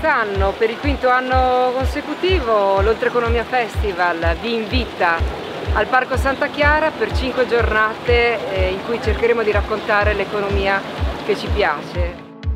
Quest'anno, per il quinto anno consecutivo, l'Oltreeconomia Festival vi invita al Parco Santa Chiara per 5 giornate in cui cercheremo di raccontare l'economia che ci piace.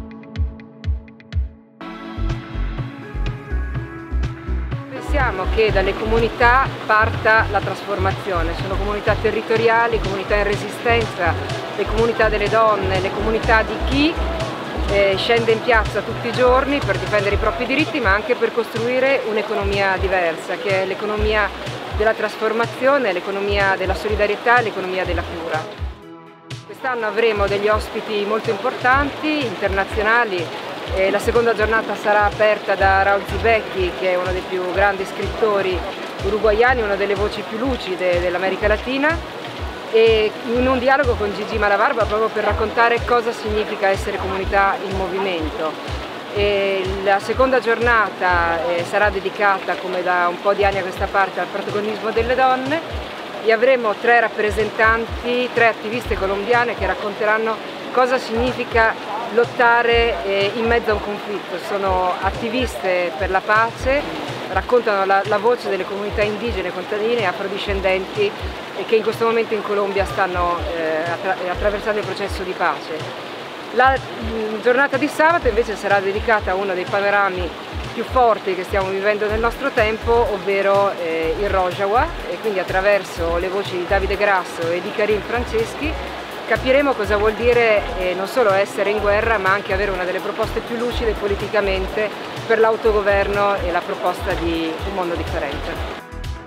Pensiamo che dalle comunità parta la trasformazione, sono comunità territoriali, comunità in resistenza, le comunità delle donne, le comunità di chi scende in piazza tutti i giorni per difendere i propri diritti, ma anche per costruire un'economia diversa, che è l'economia della trasformazione, l'economia della solidarietà e l'economia della cura. Quest'anno avremo degli ospiti molto importanti, internazionali. La seconda giornata sarà aperta da Raul Zibecchi, che è uno dei più grandi scrittori uruguaiani, una delle voci più lucide dell'America Latina, e in un dialogo con Gigi Malabarba proprio per raccontare cosa significa essere comunità in movimento. La seconda giornata sarà dedicata, come da un po' di anni a questa parte, al protagonismo delle donne e avremo 3 rappresentanti, 3 attiviste colombiane che racconteranno cosa significa lottare in mezzo a un conflitto. Sono attiviste per la pace, raccontano la voce delle comunità indigene, contadine e afrodiscendenti che in questo momento in Colombia stanno attraversando il processo di pace. La giornata di sabato invece sarà dedicata a uno dei panorami più forti che stiamo vivendo nel nostro tempo, ovvero il Rojava, e quindi attraverso le voci di Davide Grasso e di Karim Franceschi capiremo cosa vuol dire non solo essere in guerra, ma anche avere una delle proposte più lucide politicamente per l'autogoverno e la proposta di un mondo differente.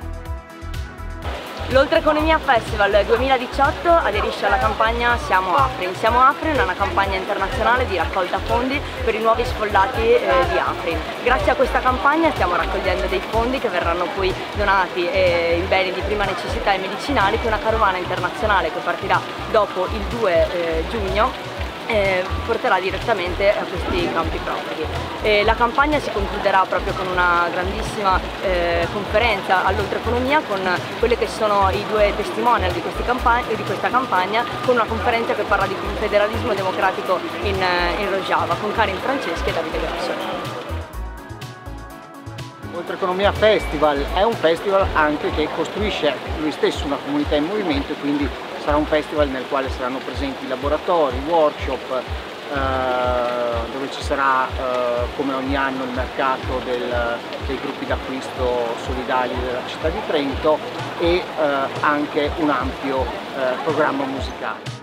L'Oltreeconomia Festival 2018 aderisce alla campagna Siamo Afrin. Siamo Afrin è una campagna internazionale di raccolta fondi per i nuovi sfollati di Afrin. Grazie a questa campagna stiamo raccogliendo dei fondi che verranno poi donati in beni di prima necessità e medicinali, con una carovana internazionale che partirà dopo il 2 giugno. Porterà direttamente a questi campi profughi. La campagna si concluderà proprio con una grandissima conferenza all'Oltreeconomia con quelli che sono i 2 testimonial di questa campagna, con una conferenza che parla di federalismo democratico in Rojava, con Karim Franceschi e Davide Grasso. L'Oltreeconomia Festival è un festival anche che costruisce lui stesso una comunità in movimento, e quindi sarà un festival nel quale saranno presenti laboratori, workshop, dove ci sarà come ogni anno il mercato dei gruppi d'acquisto solidali della città di Trento e anche un ampio programma musicale.